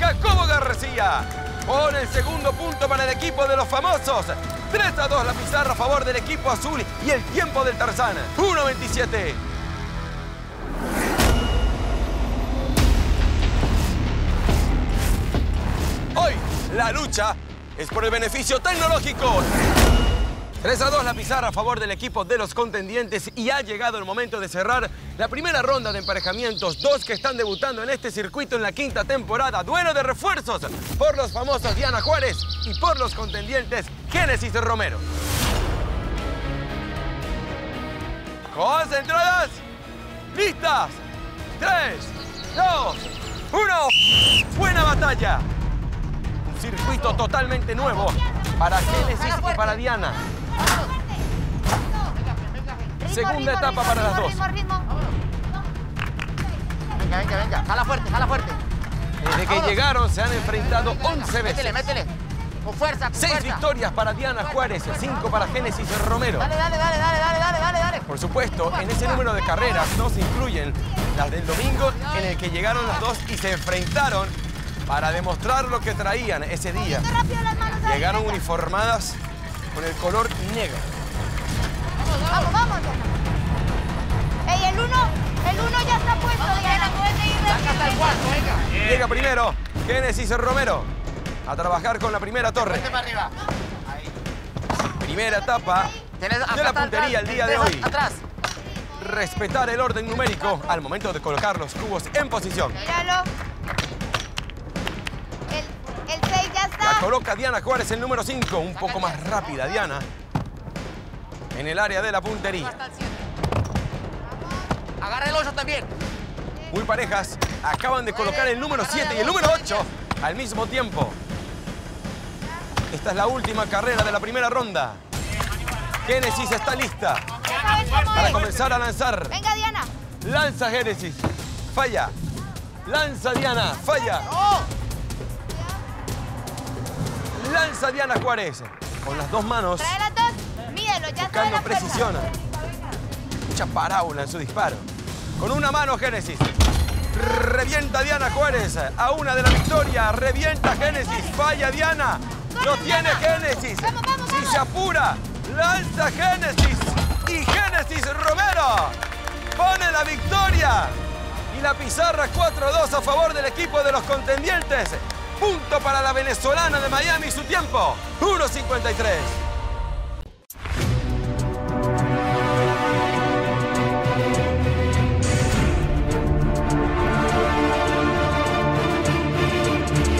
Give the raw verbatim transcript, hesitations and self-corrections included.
Jacobo García pone el segundo punto para el equipo de los famosos. tres a dos la pizarra a favor del equipo azul y el tiempo del Tarzán, uno veintisiete. Hoy la lucha es por el beneficio tecnológico. tres a dos la pizarra a favor del equipo de los contendientes y ha llegado el momento de cerrar la primera ronda de emparejamientos. Dos que están debutando en este circuito en la quinta temporada. Duelo de refuerzos por los famosos Diana Juárez y por los contendientes Génesis Romero. Concentradas, listas, tres, dos, uno. Buena batalla. Un circuito totalmente nuevo para Génesis y para Diana. Segunda etapa para las dos. Venga, venga, venga. Jala fuerte, jala fuerte. Desde que llegaron se han enfrentado once veces. Métele, métele. Con fuerza, con Seis fuerza. victorias para Diana Juárez, cinco para Génesis Romero. Dale, dale, dale, dale, dale, dale, dale, dale. Por supuesto, en ese número de carreras no se incluyen las del domingo en el que llegaron las dos y se enfrentaron para demostrar lo que traían ese día. Llegaron uniformadas con el color negro. Vamos, vamos. Ey, el uno, el uno ya está puesto, Diana. Saca hasta el cuarto, venga. Llega primero Génesis Romero a trabajar con la primera torre. Vete para arriba. Primera etapa Tienes de la puntería el día de Tienes hoy. Atrás. Respetar el orden numérico al momento de colocar los cubos en posición. Míralo. El, el seis ya La está. coloca Diana Juárez, el número cinco, un poco más rápida Diana en el área de la puntería. Hasta el siete. Agarra el ocho también. Muy parejas, acaban de colocar el número siete y el número ocho al mismo tiempo. Esta es la última carrera de la primera ronda. Génesis está lista Deja ver cómo para es. comenzar a lanzar. Venga, Diana. Lanza Génesis, falla. Lanza Diana, falla. Lanza Diana Juárez. Con las dos manos, Trae las dos. Mídelo, ya está de buscando la fuerza. precisión. Mucha parábola en su disparo. Con una mano Génesis. Revienta Diana Juárez a una de la victoria. Revienta Génesis. Falla Diana. Lo tiene Génesis. Vamos, vamos, Si vamos. se apura, lanza Génesis. Y Génesis Romero pone la victoria. Y la pizarra cuatro a dos a favor del equipo de los contendientes. Punto para la venezolana de Miami, su tiempo, uno cincuenta y tres.